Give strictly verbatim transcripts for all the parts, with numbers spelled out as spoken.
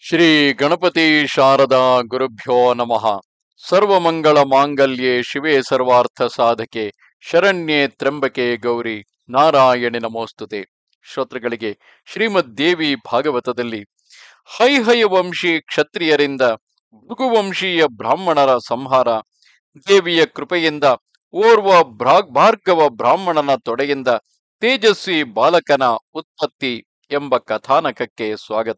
ಶ್ರೀ ಗಣಪತಿ ಶಾರದಾ ಗುರುಭ್ಯೋ ನಮಃ. ಸರ್ವಮಂಗಳ ಮಾಂಗಲ್ಯೆ ಶಿವೆ ಸರ್ವಾರ್ಥ ಸಾಧಕೆ ಶರಣ್ಯೆ ತ್ರ್ಯಂಬಕೆ ಗೌರಿ ನಾರಾಯಣಿ ನಮೋಸ್ತುತೆ. ಶ್ರೋತೃಗಳಿಗೆ ಶ್ರೀಮದ್ ದೇವಿ ಭಾಗವತದಲ್ಲಿ ಹೈಹಯ ವಂಶಿ ಕ್ಷತ್ರಿಯರಿಂದ ಭೃಗುವಂಶೀಯ ಬ್ರಾಹ್ಮಣರ ಸಂಹಾರ, ದೇವಿಯ ಕೃಪೆಯಿಂದ ಓರ್ವ ಭಾರ್ಗವ ಬ್ರಾಹ್ಮಣನ ತೊಡೆಯಿಂದ ತೇಜಸ್ವಿ ಬಾಲಕನ ಉತ್ಪತ್ತಿ ಎಂಬ ಕಥಾನಕಕ್ಕೆ ಸ್ವಾಗತ.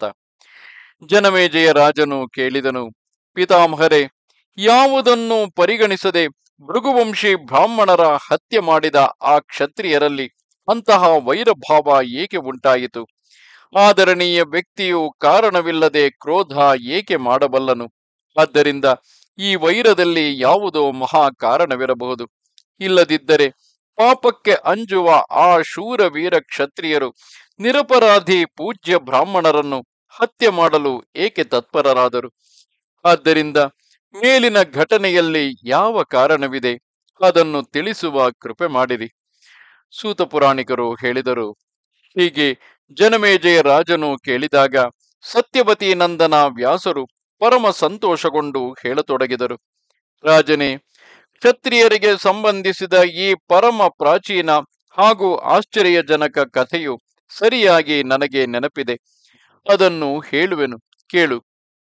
ಜನಮೇಜಯ ರಾಜನು ಕೇಳಿದನು, ಪಿತಾಮಹರೇ, ಯಾವುದನ್ನು ಪರಿಗಣಿಸದೆ ಭೃಗುವಂಶಿ ಬ್ರಾಹ್ಮಣರ ಹತ್ಯೆ ಮಾಡಿದ ಆ ಕ್ಷತ್ರಿಯರಲ್ಲಿ ಅಂತಹ ವೈರಭಾವ ಏಕೆ ಉಂಟಾಯಿತು? ಆದರಣೀಯ ವ್ಯಕ್ತಿಯು ಕಾರಣವಿಲ್ಲದೆ ಕ್ರೋಧ ಏಕೆ ಮಾಡಬಲ್ಲನು? ಆದ್ದರಿಂದ ಈ ವೈರದಲ್ಲಿ ಯಾವುದೋ ಮಹಾ ಕಾರಣವಿರಬಹುದು. ಇಲ್ಲದಿದ್ದರೆ ಪಾಪಕ್ಕೆ ಅಂಜುವ ಆ ಶೂರವೀರ ಕ್ಷತ್ರಿಯರು ನಿರಪರಾಧಿ ಪೂಜ್ಯ ಬ್ರಾಹ್ಮಣರನ್ನು ಹತ್ಯೆ ಮಾಡಲು ಏಕೆ ತತ್ಪರರಾದರು? ಆದ್ದರಿಂದ ಮೇಲಿನ ಘಟನೆಯಲ್ಲಿ ಯಾವ ಕಾರಣವಿದೆ, ಅದನ್ನು ತಿಳಿಸುವ ಕೃಪೆ ಮಾಡಿರಿ. ಸೂತ ಪುರಾಣಿಕರು ಹೇಳಿದರು. ಹೀಗೆ ಜನಮೇಜಯ ರಾಜನು ಕೇಳಿದಾಗ ಸತ್ಯವತಿ ನಂದನ ವ್ಯಾಸರು ಪರಮ ಸಂತೋಷಗೊಂಡು ಹೇಳತೊಡಗಿದರು. ರಾಜನೇ, ಕ್ಷತ್ರಿಯರಿಗೆ ಸಂಬಂಧಿಸಿದ ಈ ಪರಮ ಪ್ರಾಚೀನ ಹಾಗೂ ಆಶ್ಚರ್ಯಜನಕ ಕಥೆಯು ಸರಿಯಾಗಿ ನನಗೆ ನೆನಪಿದೆ. ಅದನ್ನು ಹೇಳುವೆನು, ಕೇಳು.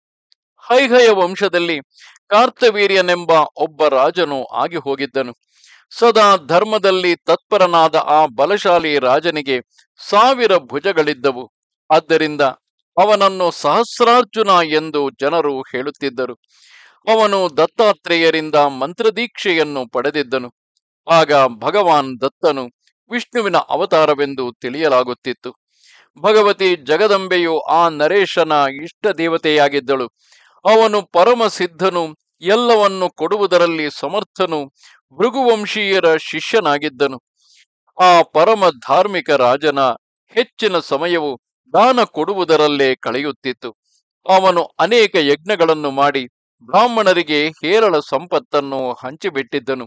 ಹೈಹಯ ವಂಶದಲ್ಲಿ ಕಾರ್ತವೀರ್ಯನೆಂಬ ಒಬ್ಬ ರಾಜನು ಆಗಿ ಹೋಗಿದ್ದನು. ಸದಾ ಧರ್ಮದಲ್ಲಿ ತತ್ಪರನಾದ ಆ ಬಲಶಾಲಿ ರಾಜನಿಗೆ ಸಾವಿರ ಭುಜಗಳಿದ್ದವು. ಆದ್ದರಿಂದ ಅವನನ್ನು ಸಹಸ್ರಾರ್ಜುನ ಎಂದು ಜನರು ಹೇಳುತ್ತಿದ್ದರು. ಅವನು ದತ್ತಾತ್ರೇಯರಿಂದ ಮಂತ್ರದೀಕ್ಷೆಯನ್ನು ಪಡೆದಿದ್ದನು. ಆಗ ಭಗವಾನ್ ದತ್ತನು ವಿಷ್ಣುವಿನ ಅವತಾರವೆಂದು ತಿಳಿಯಲಾಗುತ್ತಿತ್ತು. ಭಗವತಿ ಜಗದಂಬೆಯು ಆ ನರೇಶನ ಇಷ್ಟ ದೇವತೆಯಾಗಿದ್ದಳು. ಅವನು ಪರಮ ಸಿದ್ಧನು, ಎಲ್ಲವನ್ನು ಕೊಡುವುದರಲ್ಲಿ ಸಮರ್ಥನು, ಭೃಗುವಂಶೀಯರ ಶಿಷ್ಯನಾಗಿದ್ದನು. ಆ ಪರಮ ಧಾರ್ಮಿಕ ರಾಜನ ಹೆಚ್ಚಿನ ಸಮಯವು ದಾನ ಕೊಡುವುದರಲ್ಲೇ ಕಳೆಯುತ್ತಿತ್ತು. ಅವನು ಅನೇಕ ಯಜ್ಞಗಳನ್ನು ಮಾಡಿ ಬ್ರಾಹ್ಮಣರಿಗೆ ಹೇರಳ ಸಂಪತ್ತನ್ನು ಹಂಚಿಬಿಟ್ಟಿದ್ದನು.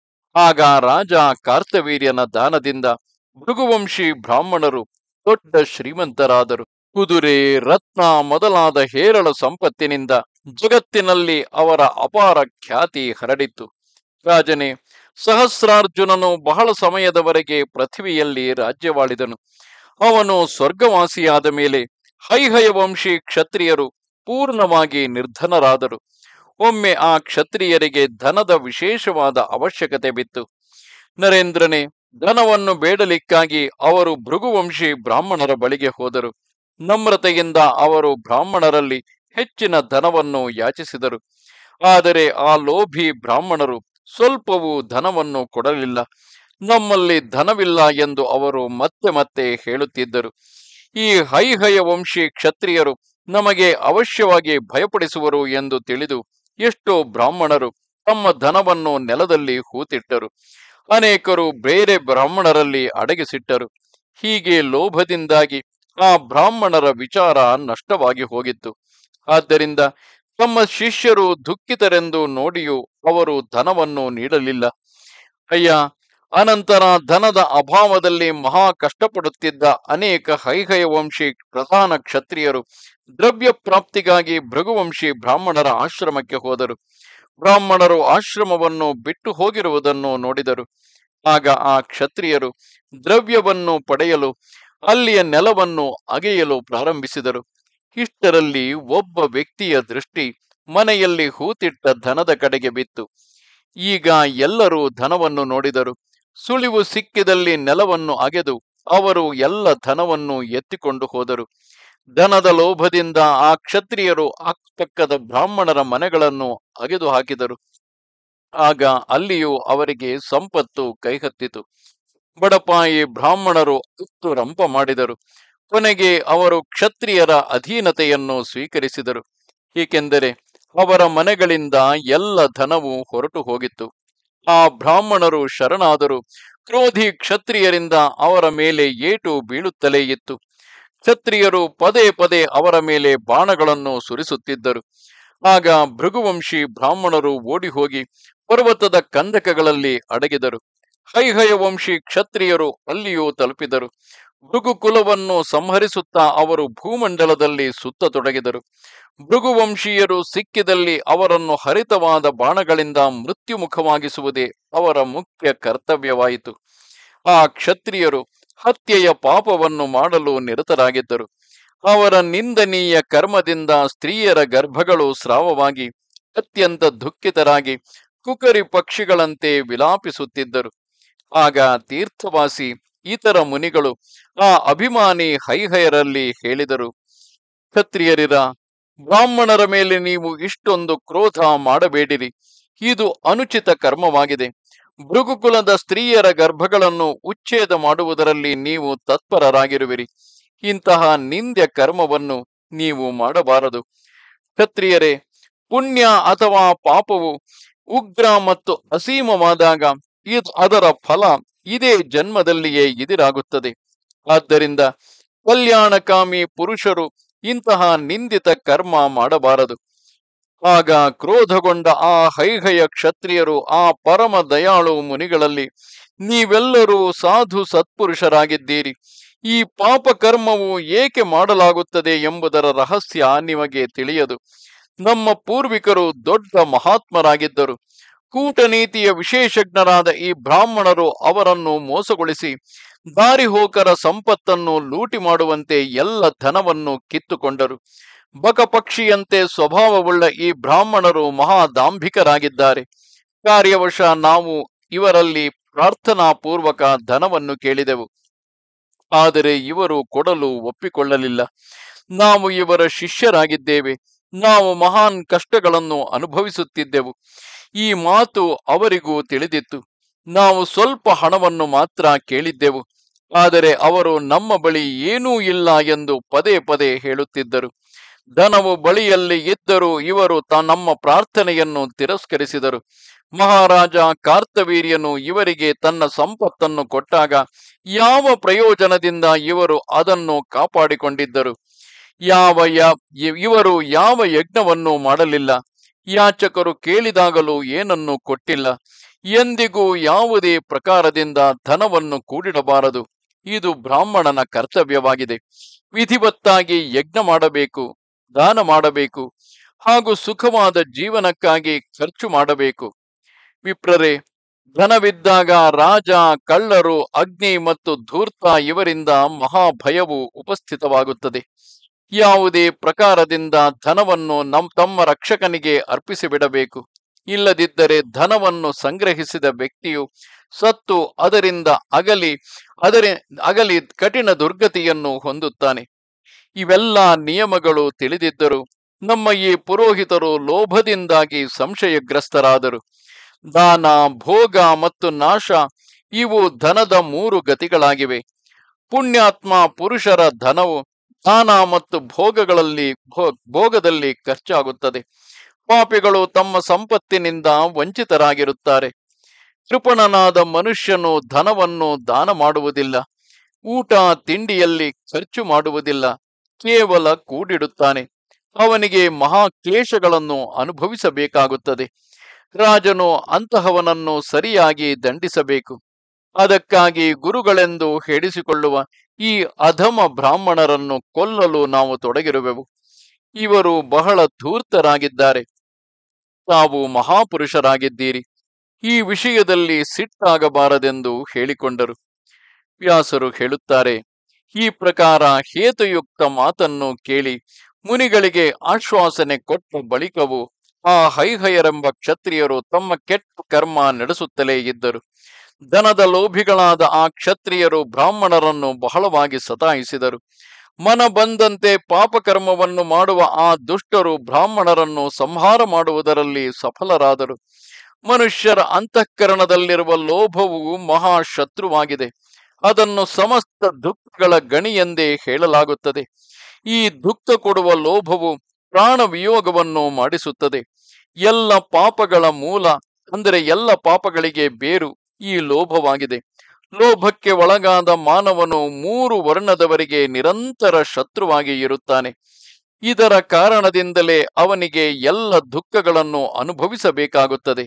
ಆಗ ರಾಜ ಕಾರ್ತವೀರ್ಯನ ದಾನದಿಂದ ಭೃಗುವಂಶಿ ಬ್ರಾಹ್ಮಣರು ದೊಡ್ಡ ಶ್ರೀಮಂತರಾದರು. ಕುದುರೆ, ರತ್ನ ಮೊದಲಾದ ಹೇರಳ ಸಂಪತ್ತಿನಿಂದ ಜಗತ್ತಿನಲ್ಲಿ ಅವರ ಅಪಾರ ಖ್ಯಾತಿ ಹರಡಿತ್ತು. ರಾಜನೇ, ಸಹಸ್ರಾರ್ಜುನನು ಬಹಳ ಸಮಯದವರೆಗೆ ಪೃಥ್ವಿಯಲ್ಲಿ ರಾಜ್ಯವಾಳಿದನು. ಅವನು ಸ್ವರ್ಗವಾಸಿಯಾದ ಮೇಲೆ ಹೈಹಯ ವಂಶಿ ಕ್ಷತ್ರಿಯರು ಪೂರ್ಣವಾಗಿ ನಿರ್ಧನರಾದರು. ಒಮ್ಮೆ ಆ ಕ್ಷತ್ರಿಯರಿಗೆ ಧನದ ವಿಶೇಷವಾದ ಅವಶ್ಯಕತೆ ಬಿತ್ತು. ನರೇಂದ್ರನೇ, ಧನವನ್ನು ಬೇಡಲಿಕ್ಕಾಗಿ ಅವರು ಭೃಗುವಂಶಿ ಬ್ರಾಹ್ಮಣರ ಬಳಿಗೆ ಹೋದರು. ನಮ್ರತೆಯಿಂದ ಅವರು ಬ್ರಾಹ್ಮಣರಲ್ಲಿ ಹೆಚ್ಚಿನ ಧನವನ್ನು ಯಾಚಿಸಿದರು. ಆದರೆ ಆ ಲೋಭಿ ಬ್ರಾಹ್ಮಣರು ಸ್ವಲ್ಪವೂ ಧನವನ್ನು ಕೊಡಲಿಲ್ಲ. ನಮ್ಮಲ್ಲಿ ಧನವಿಲ್ಲ ಎಂದು ಅವರು ಮತ್ತೆ ಮತ್ತೆ ಹೇಳುತ್ತಿದ್ದರು. ಈ ಹೈಹಯ ವಂಶಿ ಕ್ಷತ್ರಿಯರು ನಮಗೆ ಅವಶ್ಯವಾಗಿ ಭಯಪಡಿಸುವರು ಎಂದು ತಿಳಿದು ಎಷ್ಟೋ ಬ್ರಾಹ್ಮಣರು ತಮ್ಮ ಧನವನ್ನು ನೆಲದಲ್ಲಿ ಹೂತಿಟ್ಟರು. ಅನೇಕರು ಬೇರೆ ಬ್ರಾಹ್ಮಣರಲ್ಲಿ ಅಡಗಿಸಿಟ್ಟರು. ಹೀಗೆ ಲೋಭದಿಂದಾಗಿ ಆ ಬ್ರಾಹ್ಮಣರ ವಿಚಾರ ನಷ್ಟವಾಗಿ ಹೋಗಿತ್ತು. ಆದ್ದರಿಂದ ತಮ್ಮ ಶಿಷ್ಯರು ದುಃಖಿತರೆಂದು ನೋಡಿಯೂ ಅವರು ಧನವನ್ನು ನೀಡಲಿಲ್ಲ. ಅಯ್ಯ, ಅನಂತರ ಧನದ ಅಭಾವದಲ್ಲಿ ಮಹಾ ಕಷ್ಟಪಡುತ್ತಿದ್ದ ಅನೇಕ ಹೈಹಯ ವಂಶಿ ಪ್ರಧಾನ ಕ್ಷತ್ರಿಯರು ದ್ರವ್ಯ ಪ್ರಾಪ್ತಿಗಾಗಿ ಭೃಗುವಂಶಿ ಬ್ರಾಹ್ಮಣರ ಆಶ್ರಮಕ್ಕೆ ಹೋದರು. ಬ್ರಾಹ್ಮಣರು ಆಶ್ರಮವನ್ನು ಬಿಟ್ಟು ಹೋಗಿರುವುದನ್ನು ನೋಡಿದರು. ಆಗ ಆ ಕ್ಷತ್ರಿಯರು ದ್ರವ್ಯವನ್ನು ಪಡೆಯಲು ಅಲ್ಲಿಯ ನೆಲವನ್ನು ಅಗೆಯಲು ಪ್ರಾರಂಭಿಸಿದರು. ಇಷ್ಟರಲ್ಲಿ ಒಬ್ಬ ವ್ಯಕ್ತಿಯ ದೃಷ್ಟಿ ಮನೆಯಲ್ಲಿ ಹೂತಿಟ್ಟ ಧನದ ಕಡೆಗೆ ಬಿತ್ತು. ಈಗ ಎಲ್ಲರೂ ಧನವನ್ನು ನೋಡಿದರು. ಸುಳಿವು ಸಿಕ್ಕಿದಲ್ಲಿ ನೆಲವನ್ನು ಅಗೆದು ಅವರು ಎಲ್ಲ ಧನವನ್ನು ಎತ್ತಿಕೊಂಡು ಹೋದರು. ಧನದ ಲೋಭದಿಂದ ಆ ಕ್ಷತ್ರಿಯರು ಅಕ್ಕಪಕ್ಕದ ಬ್ರಾಹ್ಮಣರ ಮನೆಗಳನ್ನು ಅಗೆದು ಹಾಕಿದರು. ಆಗ ಅಲ್ಲಿಯೂ ಅವರಿಗೆ ಸಂಪತ್ತು ಕೈಹತ್ತಿತು. ಬಡಪಾಯಿ ಬ್ರಾಹ್ಮಣರು ಅತ್ತು ರಂಪ ಮಾಡಿದರು. ಕೊನೆಗೆ ಅವರು ಕ್ಷತ್ರಿಯರ ಅಧೀನತೆಯನ್ನು ಸ್ವೀಕರಿಸಿದರು. ಏಕೆಂದರೆ ಅವರ ಮನೆಗಳಿಂದ ಎಲ್ಲ ಧನವು ಹೊರಟು ಹೋಗಿತ್ತು. ಆ ಬ್ರಾಹ್ಮಣರು ಶರಣಾದರು. ಕ್ರೋಧಿ ಕ್ಷತ್ರಿಯರಿಂದ ಅವರ ಮೇಲೆ ಏಟು ಬೀಳುತ್ತಲೇ ಇತ್ತು. ಕ್ಷತ್ರಿಯರು ಪದೇ ಪದೇ ಅವರ ಮೇಲೆ ಬಾಣಗಳನ್ನು ಸುರಿಸುತ್ತಿದ್ದರು. ಆಗ ಭೃಗುವಂಶಿ ಬ್ರಾಹ್ಮಣರು ಓಡಿ ಹೋಗಿ ಪರ್ವತದ ಕಂದಕಗಳಲ್ಲಿ ಅಡಗಿದರು. ಹೈಹಯ ವಂಶಿ ಕ್ಷತ್ರಿಯರು ಅಲ್ಲಿಯೂ ತಲುಪಿದರು. ಭೃಗುಕುಲವನ್ನು ಸಂಹರಿಸುತ್ತಾ ಅವರು ಭೂಮಂಡಲದಲ್ಲಿ ಸುತ್ತತೊಡಗಿದರು. ಭೃಗುವಂಶೀಯರು ಸಿಕ್ಕಿದಲ್ಲಿ ಅವರನ್ನು ಹರಿತವಾದ ಬಾಣಗಳಿಂದ ಮೃತ್ಯುಮುಖವಾಗಿಸುವುದೇ ಅವರ ಮುಖ್ಯ ಕರ್ತವ್ಯವಾಯಿತು. ಆ ಕ್ಷತ್ರಿಯರು ಹತ್ಯೆಯ ಪಾಪವನ್ನು ಮಾಡಲು ನಿರತರಾಗಿದ್ದರು. ಅವರ ನಿಂದನೀಯ ಕರ್ಮದಿಂದ ಸ್ತ್ರೀಯರ ಗರ್ಭಗಳು ಸ್ರಾವವಾಗಿ ಅತ್ಯಂತ ದುಃಖಿತರಾಗಿ ಕುಕರಿ ಪಕ್ಷಿಗಳಂತೆ ವಿಲಾಪಿಸುತ್ತಿದ್ದರು. ಆಗ ತೀರ್ಥವಾಸಿ ಇತರ ಮುನಿಗಳು ಆ ಅಭಿಮಾನಿ ಹೈಹಯರಲ್ಲಿ ಹೇಳಿದರು, ಕ್ಷತ್ರಿಯರಿರ, ಬ್ರಾಹ್ಮಣರ ಮೇಲೆ ನೀವು ಇಷ್ಟೊಂದು ಕ್ರೋಧ ಮಾಡಬೇಡಿರಿ. ಇದು ಅನುಚಿತ ಕರ್ಮವಾಗಿದೆ. ಭೃಗುಕುಲದ ಸ್ತ್ರೀಯರ ಗರ್ಭಗಳನ್ನು ಉಚ್ಛೇದ ಮಾಡುವುದರಲ್ಲಿ ನೀವು ತತ್ಪರರಾಗಿರುವಿರಿ. ಇಂತಹ ನಿಂದ್ಯ ಕರ್ಮವನ್ನು ನೀವು ಮಾಡಬಾರದು. ಕ್ಷತ್ರಿಯರೇ, ಪುಣ್ಯ ಅಥವಾ ಪಾಪವು ಉಗ್ರ ಮತ್ತು ಅಸೀಮವಾದಾಗ ಇದು ಅದರ ಫಲ ಇದೇ ಜನ್ಮದಲ್ಲಿಯೇ ಎದುರಾಗುತ್ತದೆ. ಆದ್ದರಿಂದ ಕಲ್ಯಾಣಕಾಮಿ ಪುರುಷರು ಇಂತಹ ನಿಂದಿತ ಕರ್ಮ ಮಾಡಬಾರದು. ಆಗ ಕ್ರೋಧಗೊಂಡ ಆ ಹೈಹಯ ಕ್ಷತ್ರಿಯರು ಆ ಪರಮ ದಯಾಳು ಮುನಿಗಳಲ್ಲಿ, ನೀವೆಲ್ಲರೂ ಸಾಧು ಸತ್ಪುರುಷರಾಗಿದ್ದೀರಿ. ಈ ಪಾಪ ಕರ್ಮವು ಏಕೆ ಮಾಡಲಾಗುತ್ತದೆ ಎಂಬುದರ ರಹಸ್ಯ ನಿಮಗೆ ತಿಳಿಯದು. ನಮ್ಮ ಪೂರ್ವಿಕರು ದೊಡ್ಡ ಮಹಾತ್ಮರಾಗಿದ್ದರು. ಕೂಟನೀತಿಯ ವಿಶೇಷಜ್ಞರಾದ ಈ ಬ್ರಾಹ್ಮಣರು ಅವರನ್ನು ಮೋಸಗೊಳಿಸಿ ದಾರಿಹೋಕರ ಸಂಪತ್ತನ್ನು ಲೂಟಿ ಮಾಡುವಂತೆ ಎಲ್ಲ ಧನವನ್ನು ಕಿತ್ತುಕೊಂಡರು. ಬಕಪಕ್ಷಿಯಂತೆ ಸ್ವಭಾವವುಳ್ಳ ಈ ಬ್ರಾಹ್ಮಣರು ಮಹಾದಾಂಭಿಕರಾಗಿದ್ದಾರೆ. ಕಾರ್ಯವಶ ನಾವು ಇವರಲ್ಲಿ ಪ್ರಾರ್ಥನಾ ಪೂರ್ವಕ ಧನವನ್ನು ಕೇಳಿದೆವು, ಆದರೆ ಇವರು ಕೊಡಲು ಒಪ್ಪಿಕೊಳ್ಳಲಿಲ್ಲ. ನಾವು ಇವರ ಶಿಷ್ಯರಾಗಿದ್ದೇವೆ. ನಾವು ಮಹಾನ್ ಕಷ್ಟಗಳನ್ನು ಅನುಭವಿಸುತ್ತಿದ್ದೆವು. ಈ ಮಾತು ಅವರಿಗೂ ತಿಳಿದಿತ್ತು. ನಾವು ಸ್ವಲ್ಪ ಹಣವನ್ನು ಮಾತ್ರ ಕೇಳಿದ್ದೆವು, ಆದರೆ ಅವರು ನಮ್ಮ ಬಳಿ ಏನೂ ಇಲ್ಲ ಎಂದು ಪದೇ ಪದೇ ಹೇಳುತ್ತಿದ್ದರು. ಧನವು ಬಳಿಯಲ್ಲಿ ಇದ್ದರೂ ಇವರು ತ ನಮ್ಮ ಪ್ರಾರ್ಥನೆಯನ್ನು ತಿರಸ್ಕರಿಸಿದರು. ಮಹಾರಾಜ ಕಾರ್ತವೀರ್ಯನು ಇವರಿಗೆ ತನ್ನ ಸಂಪತ್ತನ್ನು ಕೊಟ್ಟಾಗ ಯಾವ ಪ್ರಯೋಜನದಿಂದ ಇವರು ಅದನ್ನು ಕಾಪಾಡಿಕೊಂಡಿದ್ದರು? ಯಾವ ಇವರು ಯಾವ ಯಜ್ಞವನ್ನು ಮಾಡಲಿಲ್ಲ. ಯಾಚಕರು ಕೇಳಿದಾಗಲೂ ಏನನ್ನು ಕೊಟ್ಟಿಲ್ಲ. ಎಂದಿಗೂ ಯಾವುದೇ ಪ್ರಕಾರದಿಂದ ಧನವನ್ನು ಕೂಡಿಡಬಾರದು. ಇದು ಬ್ರಾಹ್ಮಣನ ಕರ್ತವ್ಯವಾಗಿದೆ. ವಿಧಿವತ್ತಾಗಿ ಯಜ್ಞ ಮಾಡಬೇಕು, ದಾನ ಮಾಡಬೇಕು, ಹಾಗೂ ಸುಖವಾದ ಜೀವನಕ್ಕಾಗಿ ಖರ್ಚು ಮಾಡಬೇಕು. ವಿಪ್ರರೇ, ಧನವಿದ್ದಾಗ ರಾಜ, ಕಳ್ಳರು, ಅಗ್ನಿ ಮತ್ತು ಧೂರ್ತ ಇವರಿಂದ ಮಹಾಭಯವು ಉಪಸ್ಥಿತವಾಗುತ್ತದೆ. ಯಾವುದೇ ಪ್ರಕಾರದಿಂದ ಧನವನ್ನು ನಮ್ ತಮ್ಮ ರಕ್ಷಕನಿಗೆ ಅರ್ಪಿಸಿಬಿಡಬೇಕು. ಇಲ್ಲದಿದ್ದರೆ ಧನವನ್ನು ಸಂಗ್ರಹಿಸಿದ ವ್ಯಕ್ತಿಯು ಸತ್ತು ಅದರಿಂದ ಅಗಲಿ ಅದರ ಅಗಲಿ ಕಠಿಣ ದುರ್ಗತಿಯನ್ನು ಹೊಂದುತ್ತಾನೆ. ಇವೆಲ್ಲ ನಿಯಮಗಳು ತಿಳಿದಿದ್ದರು ನಮ್ಮ ಈ ಪುರೋಹಿತರು ಲೋಭದಿಂದಾಗಿ ಸಂಶಯಗ್ರಸ್ತರಾದರು. ದಾನ, ಭೋಗ ಮತ್ತು ನಾಶ ಇವು ಧನದ ಮೂರು ಗತಿಗಳಾಗಿವೆ. ಪುಣ್ಯಾತ್ಮ ಪುರುಷರ ಧನವು ದಾನ ಮತ್ತು ಭೋಗಗಳಲ್ಲಿ ಭೋಗದಲ್ಲಿ ಖರ್ಚಾಗುತ್ತದೆ. ಪಾಪಿಗಳು ತಮ್ಮ ಸಂಪತ್ತಿನಿಂದ ವಂಚಿತರಾಗಿರುತ್ತಾರೆ. ಕೃಪಣನಾದ ಮನುಷ್ಯನು ಧನವನ್ನು ದಾನ ಮಾಡುವುದಿಲ್ಲ, ಊಟ ತಿಂಡಿಯಲ್ಲಿ ಖರ್ಚು ಮಾಡುವುದಿಲ್ಲ, ಕೇವಲ ಕೂಡಿಡುತ್ತಾನೆ. ಅವನಿಗೆ ಮಹಾ ಕ್ಲೇಶಗಳನ್ನು ಅನುಭವಿಸಬೇಕಾಗುತ್ತದೆ. ರಾಜನು ಅಂತಹವನನ್ನು ಸರಿಯಾಗಿ ದಂಡಿಸಬೇಕು. ಅದಕ್ಕಾಗಿ ಗುರುಗಳೆಂದು ಹೇಳಿಸಿಕೊಳ್ಳುವ ಈ ಅಧಮ ಬ್ರಾಹ್ಮಣರನ್ನು ಕೊಲ್ಲಲು ನಾವು ತೊಡಗಿರುವೆವು. ಇವರು ಬಹಳ ಧೂರ್ತರಾಗಿದ್ದಾರೆ. ತಾವು ಮಹಾಪುರುಷರಾಗಿದ್ದೀರಿ. ಈ ವಿಷಯದಲ್ಲಿ ಸಿಟ್ಟಾಗಬಾರದೆಂದು ಹೇಳಿಕೊಂಡರು. ವ್ಯಾಸರು ಹೇಳುತ್ತಾರೆ, ಈ ಪ್ರಕಾರ ಹೇತುಯುಕ್ತ ಮಾತನ್ನು ಕೇಳಿ ಮುನಿಗಳಿಗೆ ಆಶ್ವಾಸನೆ ಕೊಟ್ಟ ಬಳಿಕವೂ ಆ ಹೈಹಯರೆಂಬ ಕ್ಷತ್ರಿಯರು ತಮ್ಮ ಕೆಟ್ಟ ಕರ್ಮ ನಡೆಸುತ್ತಲೇ ಇದ್ದರು. ಧನದ ಲೋಭಿಗಳಾದ ಆ ಕ್ಷತ್ರಿಯರು ಬ್ರಾಹ್ಮಣರನ್ನು ಬಹಳವಾಗಿ ಸತಾಯಿಸಿದರು. ಮನ ಬಂದಂತೆ ಪಾಪಕರ್ಮವನ್ನು ಮಾಡುವ ಆ ದುಷ್ಟರು ಬ್ರಾಹ್ಮಣರನ್ನು ಸಂಹಾರ ಮಾಡುವುದರಲ್ಲಿ ಸಫಲರಾದರು. ಮನುಷ್ಯರ ಅಂತಃಕರಣದಲ್ಲಿರುವ ಲೋಭವು ಮಹಾಶತ್ರುವಾಗಿದೆ. ಅದನ್ನು ಸಮಸ್ತ ದುಃಖಗಳ ಗಣಿಯೆಂದೇ ಹೇಳಲಾಗುತ್ತದೆ. ಈ ದುಃಖ ಕೊಡುವ ಲೋಭವು ಪ್ರಾಣ ವಿಯೋಗವನ್ನು ಮಾಡಿಸುತ್ತದೆ. ಎಲ್ಲ ಪಾಪಗಳ ಮೂಲ ಅಂದರೆ ಎಲ್ಲ ಪಾಪಗಳಿಗೆ ಬೇರು ಈ ಲೋಭವಾಗಿದೆ. ಲೋಭಕ್ಕೆ ಒಳಗಾದ ಮಾನವನು ಮೂರು ವರ್ಣದವರಿಗೆ ನಿರಂತರ ಶತ್ರುವಾಗಿ ಇರುತ್ತಾನೆ. ಇದರ ಕಾರಣದಿಂದಲೇ ಅವನಿಗೆ ಎಲ್ಲ ದುಃಖಗಳನ್ನು ಅನುಭವಿಸಬೇಕಾಗುತ್ತದೆ.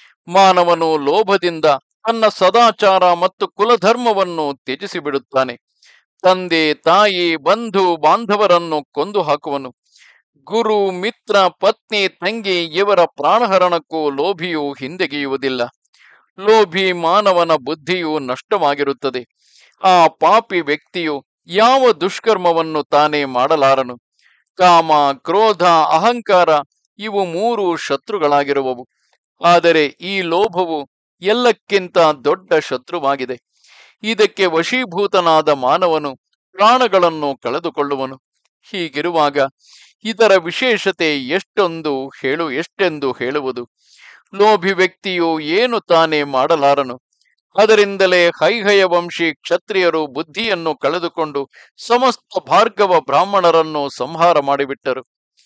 ಮಾನವನು ಲೋಭದಿಂದ ತನ್ನ ಸದಾಚಾರ ಮತ್ತು ಕುಲಧರ್ಮವನ್ನು ತ್ಯಜಿಸಿ ಬಿಡುತ್ತಾನೆ. ತಂದೆ ತಾಯಿ ಬಂಧು ಬಾಂಧವರನ್ನು ಕೊಂದು ಹಾಕುವನು. ಗುರು ಮಿತ್ರ ಪತ್ನಿ ತಂಗಿ ಇವರ ಪ್ರಾಣಹರಣಕ್ಕೂ ಲೋಭಿಯು ಹಿಂದೆಗೆಯುವುದಿಲ್ಲ. ಲೋಭಿ ಮಾನವನ ಬುದ್ಧಿಯು ನಷ್ಟವಾಗಿರುತ್ತದೆ. ಆ ಪಾಪಿ ವ್ಯಕ್ತಿಯು ಯಾವ ದುಷ್ಕರ್ಮವನ್ನು ತಾನೇ ಮಾಡಲಾರನು. ಕಾಮ, ಕ್ರೋಧ, ಅಹಂಕಾರ ಇವು ಮೂರು ಶತ್ರುಗಳಾಗಿರುವವು. ಆದರೆ ಈ ಲೋಭವು ಎಲ್ಲಕ್ಕಿಂತ ದೊಡ್ಡ ಶತ್ರುವಾಗಿದೆ. ಇದಕ್ಕೆ ವಶೀಭೂತನಾದ ಮಾನವನು ಪ್ರಾಣಗಳನ್ನು ಕಳೆದುಕೊಳ್ಳುವನು. ಹೀಗಿರುವಾಗ ಇದರ ವಿಶೇಷತೆ ಎಷ್ಟೊಂದು ಹೇಳು ಎಷ್ಟೆಂದು ಹೇಳುವುದು. ಲೋಭಿ ವ್ಯಕ್ತಿಯು ಏನು ತಾನೇ ಮಾಡಲಾರನು. ಅದರಿಂದಲೇ ಹೈಹಯ ವಂಶಿ ಕ್ಷತ್ರಿಯರು ಬುದ್ಧಿಯನ್ನು ಕಳೆದುಕೊಂಡು ಸಮಸ್ತ ಭಾರ್ಗವ ಬ್ರಾಹ್ಮಣರನ್ನು ಸಂಹಾರ ಮಾಡಿಬಿಟ್ಟರು.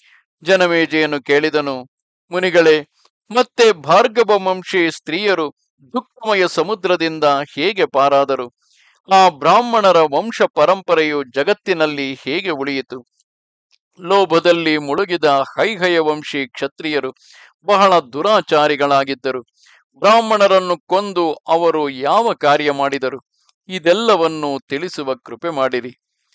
ಜನಮೇಜಯನು ಕೇಳಿದನು, ಮುನಿಗಳೇ, ಮತ್ತೆ ಭಾರ್ಗವ ವಂಶಿ ಸ್ತ್ರೀಯರು ದುಃಖಮಯ ಸಮುದ್ರದಿಂದ ಹೇಗೆ ಪಾರಾದರು? ಆ ಬ್ರಾಹ್ಮಣರ ವಂಶ ಪರಂಪರೆಯು ಜಗತ್ತಿನಲ್ಲಿ ಹೇಗೆ ಉಳಿಯಿತು? ಲೋಭದಲ್ಲಿ ಮುಳುಗಿದ ಹೈಹಯ ವಂಶಿ ಕ್ಷತ್ರಿಯರು ಬಹಳ ದುರಾಚಾರಿಗಳಾಗಿದ್ದರು. ಬ್ರಾಹ್ಮಣರನ್ನು ಕೊಂದು ಅವರು ಯಾವ ಕಾರ್ಯ ಮಾಡಿದರು? ಇದೆಲ್ಲವನ್ನು ತಿಳಿಸುವ ಕೃಪೆ ಮಾಡಿರಿ.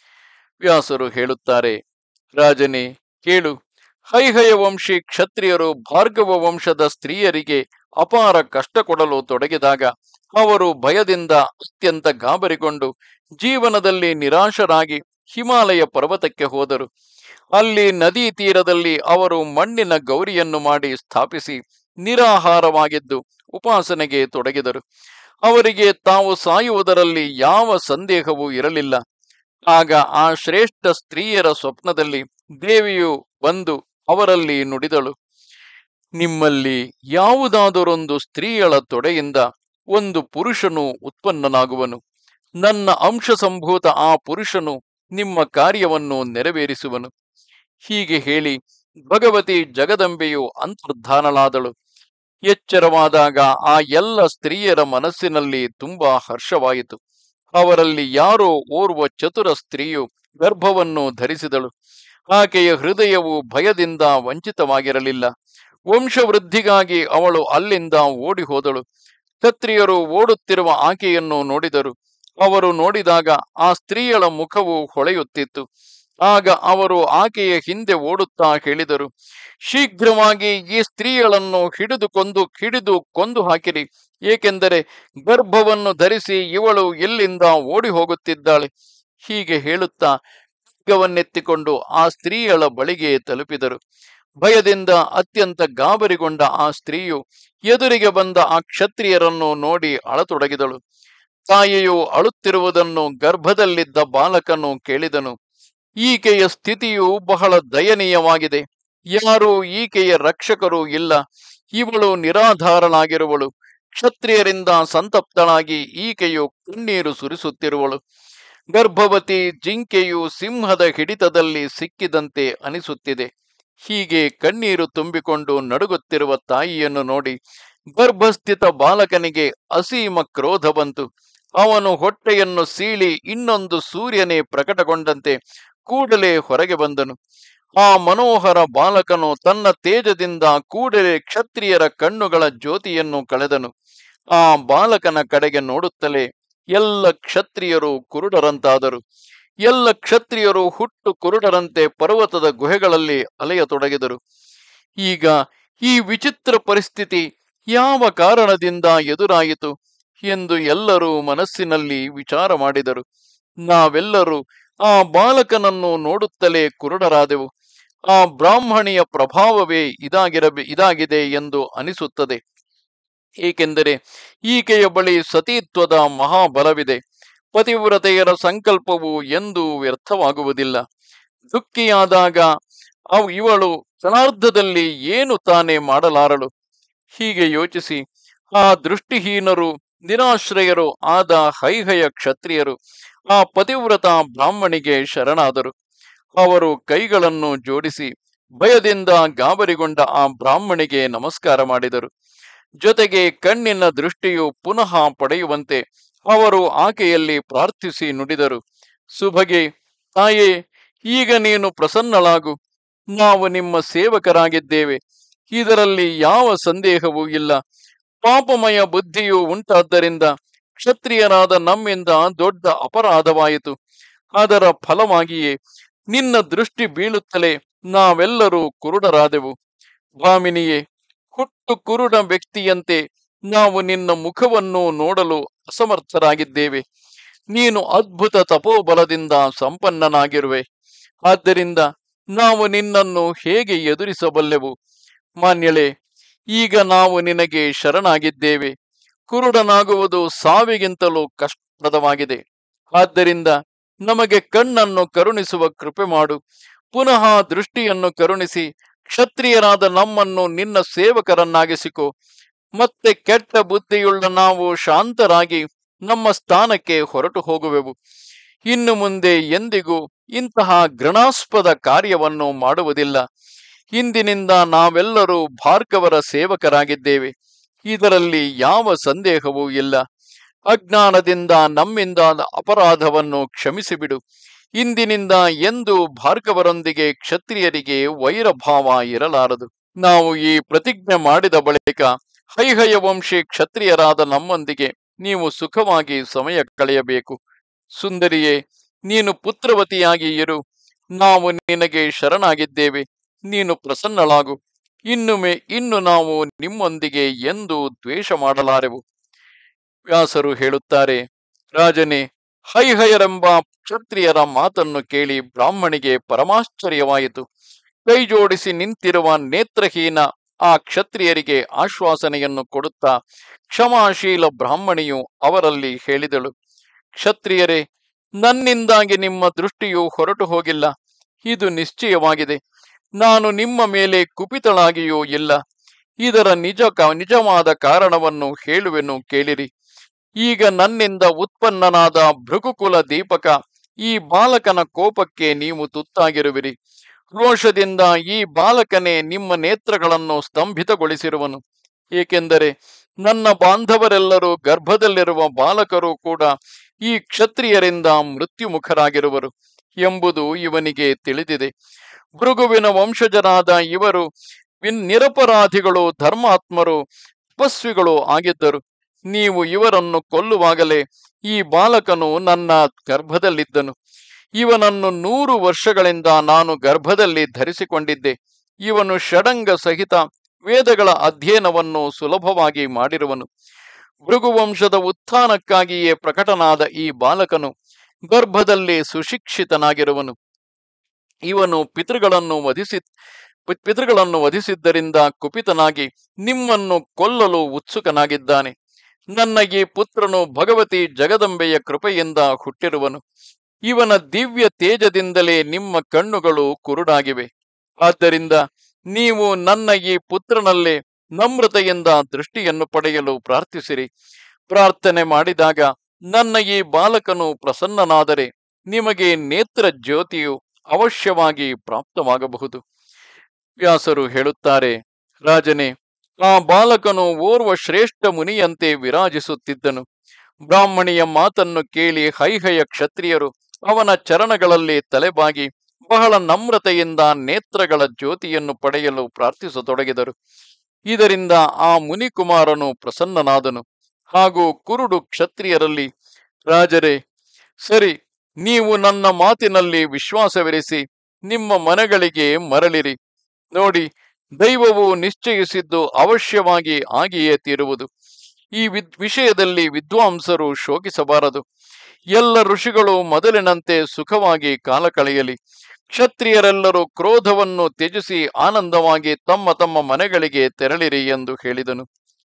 ವ್ಯಾಸರು ಹೇಳುತ್ತಾರೆ, ರಾಜನೇ ಕೇಳು. ಹೈಹಯ ವಂಶಿ ಕ್ಷತ್ರಿಯರು ಭಾರ್ಗವ ವಂಶದ ಸ್ತ್ರೀಯರಿಗೆ ಅಪಾರ ಕಷ್ಟ ಕೊಡಲು ತೊಡಗಿದಾಗ ಅವರು ಭಯದಿಂದ ಅತ್ಯಂತ ಗಾಬರಿಗೊಂಡು ಜೀವನದಲ್ಲಿ ನಿರಾಶರಾಗಿ ಹಿಮಾಲಯ ಪರ್ವತಕ್ಕೆ ಹೋದರು. ಅಲ್ಲಿ ನದಿ ತೀರದಲ್ಲಿ ಅವರು ಮಣ್ಣಿನ ಗೌರಿಯನ್ನು ಮಾಡಿ ಸ್ಥಾಪಿಸಿ ನಿರಾಹಾರವಾಗಿದ್ದು ಉಪಾಸನೆಗೆ ತೊಡಗಿದರು. ಅವರಿಗೆ ತಾವು ಸಾಯುವುದರಲ್ಲಿ ಯಾವ ಸಂದೇಹವೂ ಇರಲಿಲ್ಲ. ಆಗ ಆ ಶ್ರೇಷ್ಠ ಸ್ತ್ರೀಯರ ಸ್ವಪ್ನದಲ್ಲಿ ದೇವಿಯು ಬಂದು ಅವರಲ್ಲಿ ನುಡಿದಳು, ನಿಮ್ಮಲ್ಲಿ ಯಾವುದಾದರೊಂದು ಸ್ತ್ರೀಯಳ ತೊಡೆಯಿಂದ ಒಂದು ಪುರುಷನು ಉತ್ಪನ್ನನಾಗುವನು. ನನ್ನ ಅಂಶ ಸಂಭೂತ ಆ ಪುರುಷನು ನಿಮ್ಮ ಕಾರ್ಯವನ್ನು ನೆರವೇರಿಸುವನು. ಹೀಗೆ ಹೇಳಿ ಭಗವತಿ ಜಗದಂಬೆಯು ಅಂತರ್ಧಾನಳಾದಳು. ಎಚ್ಚರವಾದಾಗ ಆ ಎಲ್ಲ ಸ್ತ್ರೀಯರ ಮನಸ್ಸಿನಲ್ಲಿ ತುಂಬಾ ಹರ್ಷವಾಯಿತು. ಅವರಲ್ಲಿ ಯಾರೋ ಓರ್ವ ಚತುರ ಸ್ತ್ರೀಯು ಗರ್ಭವನ್ನು ಧರಿಸಿದಳು. ಆಕೆಯ ಹೃದಯವು ಭಯದಿಂದ ವಂಚಿತವಾಗಿರಲಿಲ್ಲ. ವಂಶವೃದ್ಧಿಗಾಗಿ ಅವಳು ಅಲ್ಲಿಂದ ಓಡಿ ಹೋದಳು. ಕ್ಷತ್ರಿಯರು ಓಡುತ್ತಿರುವ ಆಕೆಯನ್ನು ನೋಡಿದರು. ಅವರು ನೋಡಿದಾಗ ಆ ಸ್ತ್ರೀಯಳ ಮುಖವು ಹೊಳೆಯುತ್ತಿತ್ತು. ಆಗ ಅವರು ಆಕೆಯ ಹಿಂದೆ ಓಡುತ್ತಾ ಹೇಳಿದರು, ಶೀಘ್ರವಾಗಿ ಈ ಸ್ತ್ರೀಯಳನ್ನು ಹಿಡಿದು ಕೊಂದು ಹಿಡಿದು ಕೊಂದು ಹಾಕಿರಿ. ಏಕೆಂದರೆ ಗರ್ಭವನ್ನು ಧರಿಸಿ ಇವಳು ಎಲ್ಲಿಂದ ಓಡಿ ಹೋಗುತ್ತಿದ್ದಾಳೆ. ಹೀಗೆ ಹೇಳುತ್ತಾ ಖಡ್ಗವನ್ನೆತ್ತಿಕೊಂಡು ಆ ಸ್ತ್ರೀಯಳ ಬಳಿಗೆ ತಲುಪಿದರು. ಭಯದಿಂದ ಅತ್ಯಂತ ಗಾಬರಿಗೊಂಡ ಆ ಸ್ತ್ರೀಯು ಎದುರಿಗೆ ಬಂದ ಆ ಕ್ಷತ್ರಿಯರನ್ನು ನೋಡಿ ಅಳತೊಡಗಿದಳು. ತಾಯಿಯು ಅಳುತ್ತಿರುವುದನ್ನು ಗರ್ಭದಲ್ಲಿದ್ದ ಬಾಲಕನು ಕೇಳಿದನು. ಈಕೆಯ ಸ್ಥಿತಿಯು ಬಹಳ ದಯನೀಯವಾಗಿದೆ. ಯಾರೂ ಈಕೆಯ ರಕ್ಷಕರು ಇಲ್ಲ. ಇವಳು ನಿರಾಧಾರಳಾಗಿರುವಳು. ಕ್ಷತ್ರಿಯರಿಂದ ಸಂತಪ್ತಳಾಗಿ ಈಕೆಯು ಕಣ್ಣೀರು ಸುರಿಸುತ್ತಿರುವಳು. ಗರ್ಭವತಿ ಜಿಂಕೆಯು ಸಿಂಹದ ಹಿಡಿತದಲ್ಲಿ ಸಿಕ್ಕಿದಂತೆ ಅನಿಸುತ್ತಿದೆ. ಹೀಗೆ ಕಣ್ಣೀರು ತುಂಬಿಕೊಂಡು ನಡುಗುತ್ತಿರುವ ತಾಯಿಯನ್ನು ನೋಡಿ ಗರ್ಭಸ್ಥಿತ ಬಾಲಕನಿಗೆ ಅಸೀಮ ಕ್ರೋಧ ಬಂತು. ಅವನು ಹೊಟ್ಟೆಯನ್ನು ಸೀಳಿ ಇನ್ನೊಂದು ಸೂರ್ಯನೇ ಪ್ರಕಟಗೊಂಡಂತೆ ಕೂಡಲೇ ಹೊರಗೆ ಬಂದನು. ಆ ಮನೋಹರ ಬಾಲಕನು ತನ್ನ ತೇಜದಿಂದ ಕೂಡಲೇ ಕ್ಷತ್ರಿಯರ ಕಣ್ಣುಗಳ ಜ್ಯೋತಿಯನ್ನು ಕಳೆದನು. ಆ ಬಾಲಕನ ಕಡೆಗೆ ನೋಡುತ್ತಲೇ ಎಲ್ಲ ಕ್ಷತ್ರಿಯರು ಕುರುಡರಂತಾದರು. ಎಲ್ಲ ಕ್ಷತ್ರಿಯರು ಹುಟ್ಟು ಕುರುಡರಂತೆ ಪರ್ವತದ ಗುಹೆಗಳಲ್ಲಿ ಅಲೆಯತೊಡಗಿದರು. ಈಗ ಈ ವಿಚಿತ್ರ ಪರಿಸ್ಥಿತಿ ಯಾವ ಕಾರಣದಿಂದ ಎದುರಾಯಿತು ಎಂದು ಎಲ್ಲರೂ ಮನಸ್ಸಿನಲ್ಲಿ ವಿಚಾರ ಮಾಡಿದರು. ನಾವೆಲ್ಲರೂ ಆ ಬಾಲಕನನ್ನು ನೋಡುತ್ತಲೇ ಕುರುಡರಾದೆವು. ಆ ಬ್ರಾಹ್ಮಣಿಯ ಪ್ರಭಾವವೇ ಇದಾಗಿರಬೆ ಇದಾಗಿದೆ ಎಂದು ಅನಿಸುತ್ತದೆ. ಏಕೆಂದರೆ ಈಕೆಯ ಬಳಿ ಸತೀತ್ವದ ಮಹಾಬಲವಿದೆ. ಪತಿವ್ರತೆಯರ ಸಂಕಲ್ಪವು ಎಂದೂ ವ್ಯರ್ಥವಾಗುವುದಿಲ್ಲ. ದುಃಖಿಯಾದಾಗ ಅವು ಇವಳು ಕ್ಷಣಾರ್ಧದಲ್ಲಿ ಏನು ತಾನೇ ಮಾಡಲಾರಳು. ಹೀಗೆ ಯೋಚಿಸಿ ಆ ದೃಷ್ಟಿಹೀನರು ನಿರಾಶ್ರಯರು ಆದ ಹೈಹಯ ಕ್ಷತ್ರಿಯರು ಆ ಪತಿವ್ರತ ಬ್ರಾಹ್ಮಣಿಗೆ ಶರಣಾದರು. ಅವರು ಕೈಗಳನ್ನು ಜೋಡಿಸಿ ಭಯದಿಂದ ಗಾಬರಿಗೊಂಡ ಆ ಬ್ರಾಹ್ಮಣಿಗೆ ನಮಸ್ಕಾರ ಮಾಡಿದರು. ಜೊತೆಗೆ ಕಣ್ಣಿನ ದೃಷ್ಟಿಯು ಪುನಃ ಪಡೆಯುವಂತೆ ಅವರು ಆಕೆಯಲ್ಲಿ ಪ್ರಾರ್ಥಿಸಿ ನುಡಿದರು, ಸುಭಗೆ ತಾಯೇ, ಈಗ ನೀನು ಪ್ರಸನ್ನಳಾಗು. ನಾವು ನಿಮ್ಮ ಸೇವಕರಾಗಿದ್ದೇವೆ. ಇದರಲ್ಲಿ ಯಾವ ಸಂದೇಹವೂ ಇಲ್ಲ. ಪಾಪಮಯ ಬುದ್ಧಿಯು ಉಂಟಾದ್ದರಿಂದ ಕ್ಷತ್ರಿಯರಾದ ನಮ್ಮಿಂದ ದೊಡ್ಡ ಅಪರಾಧವಾಯಿತು. ಅದರ ಫಲವಾಗಿಯೇ ನಿನ್ನ ದೃಷ್ಟಿ ಬೀಳುತ್ತಲೇ ನಾವೆಲ್ಲರೂ ಕುರುಡರಾದೆವು. ಭಾಮಿನಿಯೇ, ಹುಟ್ಟು ಕುರುಡ ವ್ಯಕ್ತಿಯಂತೆ ನಾವು ನಿನ್ನ ಮುಖವನ್ನು ನೋಡಲು ಅಸಮರ್ಥರಾಗಿದ್ದೇವೆ. ನೀನು ಅದ್ಭುತ ತಪೋಬಲದಿಂದ ಸಂಪನ್ನನಾಗಿರುವೆ. ಆದ್ದರಿಂದ ನಾವು ನಿನ್ನನ್ನು ಹೇಗೆ ಎದುರಿಸಬಲ್ಲೆವು? ಮಾನ್ಯಳೆ, ಈಗ ನಾವು ನಿನಗೆ ಶರಣಾಗಿದ್ದೇವೆ. ಕುರುಡನಾಗುವುದು ಸಾವಿಗಿಂತಲೂ ಕಷ್ಟಪ್ರದವಾಗಿದೆ. ಆದ್ದರಿಂದ ನಮಗೆ ಕಣ್ಣನ್ನು ಕರುಣಿಸುವ ಕೃಪೆ ಮಾಡು. ಪುನಃ ದೃಷ್ಟಿಯನ್ನು ಕರುಣಿಸಿ ಕ್ಷತ್ರಿಯರಾದ ನಮ್ಮನ್ನು ನಿನ್ನ ಸೇವಕರನ್ನಾಗಿಸಿಕೊ. ಮತ್ತೆ ಕೆಟ್ಟ ಬುದ್ಧಿಯುಳ್ಳ ನಾವು ಶಾಂತರಾಗಿ ನಮ್ಮ ಸ್ಥಾನಕ್ಕೆ ಹೊರಟು ಹೋಗುವೆವು. ಇನ್ನು ಮುಂದೆ ಎಂದಿಗೂ ಇಂತಹ ಘೃಣಾಸ್ಪದ ಕಾರ್ಯವನ್ನು ಮಾಡುವುದಿಲ್ಲ. ಇಂದಿನಿಂದ ನಾವೆಲ್ಲರೂ ಭಾರ್ಗವರ ಸೇವಕರಾಗಿದ್ದೇವೆ. ಇದರಲ್ಲಿ ಯಾವ ಸಂದೇಹವೂ ಇಲ್ಲ. ಅಜ್ಞಾನದಿಂದ ನಮ್ಮಿಂದಾದ ಅಪರಾಧವನ್ನು ಕ್ಷಮಿಸಿಬಿಡು. ಇಂದಿನಿಂದ ಎಂದು ಭಾರ್ಗವರೊಂದಿಗೆ ಕ್ಷತ್ರಿಯರಿಗೆ ವೈರಭಾವ ಇರಲಾರದು. ನಾವು ಈ ಪ್ರತಿಜ್ಞೆ ಮಾಡಿದ ಬಳಿಕ ಹೈಹಯ ವಂಶಿ ಕ್ಷತ್ರಿಯರಾದ ನಮ್ಮೊಂದಿಗೆ ನೀವು ಸುಖವಾಗಿ ಸಮಯ ಕಳೆಯಬೇಕು. ಸುಂದರಿಯೇ, ನೀನು ಪುತ್ರವತಿಯಾಗಿ ಇರು. ನಾವು ನಿನಗೆ ಶರಣಾಗಿದ್ದೇವೆ. ನೀನು ಪ್ರಸನ್ನಳಾಗು. ಇನ್ನುಮೆ ಇನ್ನು ನಾವು ನಿಮ್ಮೊಂದಿಗೆ ಎಂದೂ ದ್ವೇಷ ಮಾಡಲಾರೆವು. ವ್ಯಾಸರು ಹೇಳುತ್ತಾರೆ, ರಾಜನೇ, ಹೈಹಯರೆಂಬ ಕ್ಷತ್ರಿಯರ ಮಾತನ್ನು ಕೇಳಿ ಬ್ರಾಹ್ಮಣಿಗೆ ಪರಮಾಶ್ಚರ್ಯವಾಯಿತು. ಕೈ ಜೋಡಿಸಿ ನಿಂತಿರುವ ನೇತ್ರಹೀನ ಆ ಕ್ಷತ್ರಿಯರಿಗೆ ಆಶ್ವಾಸನೆಯನ್ನು ಕೊಡುತ್ತಾ ಕ್ಷಮಾಶೀಲ ಬ್ರಾಹ್ಮಣಿಯು ಅವರಲ್ಲಿ ಹೇಳಿದಳು, ಕ್ಷತ್ರಿಯರೇ, ನನ್ನಿಂದಾಗಿ ನಿಮ್ಮ ದೃಷ್ಟಿಯು ಹೊರಟು ಹೋಗಿಲ್ಲ. ಇದು ನಿಶ್ಚಯವಾಗಿದೆ. ನಾನು ನಿಮ್ಮ ಮೇಲೆ ಕುಪಿತಳಾಗಿಯೂ ಇಲ್ಲ. ಇದರ ನಿಜ ನಿಜವಾದ ಕಾರಣವನ್ನು ಹೇಳುವೆನು, ಕೇಳಿರಿ. ಈಗ ನನ್ನಿಂದ ಉತ್ಪನ್ನನಾದ ಭೃಗುಕುಲ ದೀಪಕ ಈ ಬಾಲಕನ ಕೋಪಕ್ಕೆ ನೀವು ತುತ್ತಾಗಿರುವಿರಿ. ರೋಷದಿಂದ ಈ ಬಾಲಕನೇ ನಿಮ್ಮ ನೇತ್ರಗಳನ್ನು ಸ್ತಂಭಿತಗೊಳಿಸಿರುವನು. ಏಕೆಂದರೆ ನನ್ನ ಬಾಂಧವರೆಲ್ಲರೂ ಗರ್ಭದಲ್ಲಿರುವ ಬಾಲಕರು ಕೂಡ ಈ ಕ್ಷತ್ರಿಯರಿಂದ ಮೃತ್ಯುಮುಖರಾಗಿರುವರು ಎಂಬುದು ಇವನಿಗೆ ತಿಳಿದಿದೆ. ಭೃಗುವಿನ ವಂಶಜರಾದ ಇವರು ನಿರಪರಾಧಿಗಳು, ಧರ್ಮಾತ್ಮರು, ತಪಸ್ವಿಗಳು ಆಗಿದ್ದರು. ನೀವು ಇವರನ್ನು ಕೊಲ್ಲುವಾಗಲೇ ಈ ಬಾಲಕನು ನನ್ನ ಗರ್ಭದಲ್ಲಿದ್ದನು. ಇವನನ್ನು ನೂರು ವರ್ಷಗಳಿಂದ ನಾನು ಗರ್ಭದಲ್ಲಿ ಧರಿಸಿಕೊಂಡಿದ್ದೆ. ಇವನು ಷಡಂಗ ಸಹಿತ ವೇದಗಳ ಅಧ್ಯಯನವನ್ನು ಸುಲಭವಾಗಿ ಮಾಡಿರುವನು. ಭೃಗುವಂಶದ ಉತ್ಥಾನಕ್ಕಾಗಿಯೇ ಪ್ರಕಟನಾದ ಈ ಬಾಲಕನು ಗರ್ಭದಲ್ಲಿ ಸುಶಿಕ್ಷಿತನಾಗಿರುವನು. ಇವನು ಪಿತೃಗಳನ್ನು ವಧಿಸಿ ಪಿತೃಗಳನ್ನು ವಧಿಸಿದ್ದರಿಂದ ಕುಪಿತನಾಗಿ ನಿಮ್ಮನ್ನು ಕೊಲ್ಲಲು ಉತ್ಸುಕನಾಗಿದ್ದಾನೆ. ನನ್ನ ಈ ಪುತ್ರನು ಭಗವತಿ ಜಗದಂಬೆಯ ಕೃಪೆಯಿಂದ ಹುಟ್ಟಿರುವನು. ಇವನ ದಿವ್ಯ ತೇಜದಿಂದಲೇ ನಿಮ್ಮ ಕಣ್ಣುಗಳು ಕುರುಡಾಗಿವೆ. ಆದ್ದರಿಂದ ನೀವು ನನ್ನ ಈ ಪುತ್ರನಲ್ಲೇ ನಮ್ರತೆಯಿಂದ ದೃಷ್ಟಿಯನ್ನು ಪಡೆಯಲು ಪ್ರಾರ್ಥಿಸಿರಿ. ಪ್ರಾರ್ಥನೆ ಮಾಡಿದಾಗ ನನ್ನ ಈ ಬಾಲಕನು ಪ್ರಸನ್ನನಾದರೆ ನಿಮಗೆ ನೇತ್ರ ಜ್ಯೋತಿಯು ಅವಶ್ಯವಾಗಿ ಪ್ರಾಪ್ತವಾಗಬಹುದು. ವ್ಯಾಸರು ಹೇಳುತ್ತಾರೆ, ರಾಜನೇ, ಆ ಬಾಲಕನು ಓರ್ವ ಶ್ರೇಷ್ಠ ಮುನಿಯಂತೆ ವಿರಾಜಿಸುತ್ತಿದ್ದನು. ಬ್ರಾಹ್ಮಣಿಯ ಮಾತನ್ನು ಕೇಳಿ ಹೈಹಯ ಕ್ಷತ್ರಿಯರು ಅವನ ಚರಣಗಳಲ್ಲಿ ತಲೆಬಾಗಿ ಬಹಳ ನಮ್ರತೆಯಿಂದ ನೇತ್ರಗಳ ಜ್ಯೋತಿಯನ್ನು ಪಡೆಯಲು ಪ್ರಾರ್ಥಿಸತೊಡಗಿದರು. ಇದರಿಂದ ಆ ಮುನಿಕುಮಾರನು ಪ್ರಸನ್ನನಾದನು. ಹಾಗೂ ಕುರುಡು ಕ್ಷತ್ರಿಯರಲ್ಲಿ, ರಾಜರೇ, ಸರಿ, ನೀವು ನನ್ನ ಮಾತಿನಲ್ಲಿ ವಿಶ್ವಾಸವಿರಿಸಿ ನಿಮ್ಮ ಮನೆಗಳಿಗೆ ಮರಳಿರಿ. ನೋಡಿ, ದೈವವು ನಿಶ್ಚಯಿಸಿದ್ದು ಅವಶ್ಯವಾಗಿ ಆಗಿಯೇ ತೀರುವುದು. ಈ ವಿದ್ ವಿಷಯದಲ್ಲಿ ವಿದ್ವಾಂಸರು ಶೋಕಿಸಬಾರದು. ಎಲ್ಲ ಋಷಿಗಳು ಮೊದಲಿನಂತೆ ಸುಖವಾಗಿ ಕಾಲ ಕಳೆಯಲಿ. ಕ್ಷತ್ರಿಯರೆಲ್ಲರೂ ಕ್ರೋಧವನ್ನು ತ್ಯಜಿಸಿ ಆನಂದವಾಗಿ ತಮ್ಮ ತಮ್ಮ ಮನೆಗಳಿಗೆ ತೆರಳಿರಿ ಎಂದು ಹೇಳಿದನು.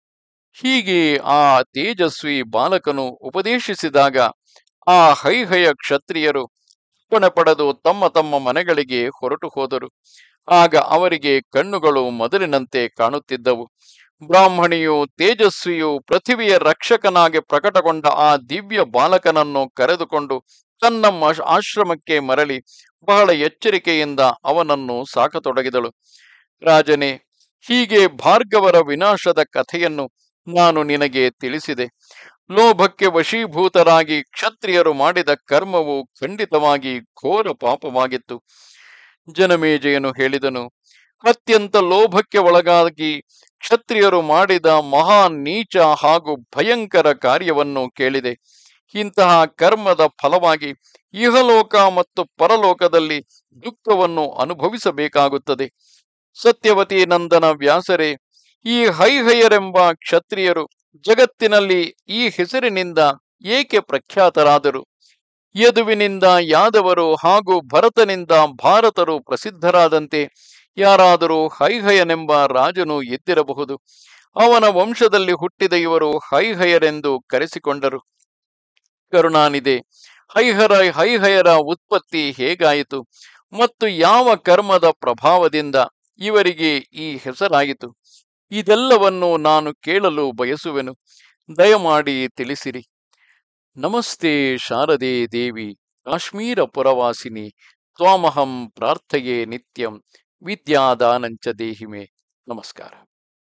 ಹೀಗೆ ಆ ತೇಜಸ್ವಿ ಬಾಲಕನು ಉಪದೇಶಿಸಿದಾಗ ಆ ಹೈಹಯ ಕ್ಷತ್ರಿಯರು ಅಪ್ಪಣೆ ಪಡೆದು ತಮ್ಮ ತಮ್ಮ ಮನೆಗಳಿಗೆ ಹೊರಟು ಹೋದರು. ಆಗ ಅವರಿಗೆ ಕಣ್ಣುಗಳು ಮೊದಲಿನಂತೆ ಕಾಣುತ್ತಿದ್ದವು. ಬ್ರಾಹ್ಮಣಿಯು ತೇಜಸ್ವಿಯು ಪೃಥಿವಿಯ ರಕ್ಷಕನಾಗಿ ಪ್ರಕಟಗೊಂಡ ಆ ದಿವ್ಯ ಬಾಲಕನನ್ನು ಕರೆದುಕೊಂಡು ತನ್ನ ಆಶ್ರಮಕ್ಕೆ ಮರಳಿ ಬಹಳ ಎಚ್ಚರಿಕೆಯಿಂದ ಅವನನ್ನು ಸಾಕತೊಡಗಿದಳು. ರಾಜನೇ, ಹೀಗೆ ಭಾರ್ಗವರ ವಿನಾಶದ ಕಥೆಯನ್ನು ನಾನು ನಿನಗೆ ತಿಳಿಸಿದೆ. ಲೋಭಕ್ಕೆ ವಶೀಭೂತರಾಗಿ ಕ್ಷತ್ರಿಯರು ಮಾಡಿದ ಕರ್ಮವು ಖಂಡಿತವಾಗಿ ಘೋರ ಪಾಪವಾಗಿತ್ತು. ಜನಮೇಜಯನು ಹೇಳಿದನು, ಅತ್ಯಂತ ಲೋಭಕ್ಕೆ ಒಳಗಾಗಿ ಕ್ಷತ್ರಿಯರು ಮಾಡಿದ ಮಹಾ ನೀಚ ಹಾಗೂ ಭಯಂಕರ ಕಾರ್ಯವನ್ನು ಕೇಳಿದೆ. ಇಂತಹ ಕರ್ಮದ ಫಲವಾಗಿ ಇಹಲೋಕ ಮತ್ತು ಪರಲೋಕದಲ್ಲಿ ದುಃಖವನ್ನು ಅನುಭವಿಸಬೇಕಾಗುತ್ತದೆ. ಸತ್ಯವತಿ ನಂದನ ವ್ಯಾಸರೇ, ಈ ಹೈಹಯರೆಂಬ ಕ್ಷತ್ರಿಯರು ಜಗತ್ತಿನಲ್ಲಿ ಈ ಹೆಸರಿನಿಂದ ಏಕೆ ಪ್ರಖ್ಯಾತರಾದರು? ಯದುವಿನಿಂದ ಯಾದವರು ಹಾಗೂ ಭರತನಿಂದ ಭಾರತರು ಪ್ರಸಿದ್ಧರಾದಂತೆ ಯಾರಾದರೂ ಹೈಹಯನೆಂಬ ರಾಜನು ಎದ್ದಿರಬಹುದು. ಅವನ ವಂಶದಲ್ಲಿ ಹುಟ್ಟಿದ ಇವರು ಹೈಹಯರೆಂದು ಕರೆಸಿಕೊಂಡರು. ಕರುಣಾನಿಧೆ, ಹೈಹರ ಹೈಹಯರ ಉತ್ಪತ್ತಿ ಹೇಗಾಯಿತು ಮತ್ತು ಯಾವ ಕರ್ಮದ ಪ್ರಭಾವದಿಂದ ಇವರಿಗೆ ಈ ಹೆಸರಾಯಿತು? ಇದೆಲ್ಲವನ್ನು ನಾನು ಕೇಳಲು ಬಯಸುವೆನು. ದಯಮಾಡಿ ತಿಳಿಸಿರಿ. ನಮಸ್ತೆ ಶಾರದೆ ದೇವಿ, ಕಾಶ್ಮೀರ ಪುರವಾಸಿನಿ. ತ್ವಾಮಹಂ ಪ್ರಾರ್ಥಯೇ ನಿತ್ಯಂ, ವಿದ್ಯಾದಾನಂಚ ದೇಹಿಮೆ. ನಮಸ್ಕಾರ.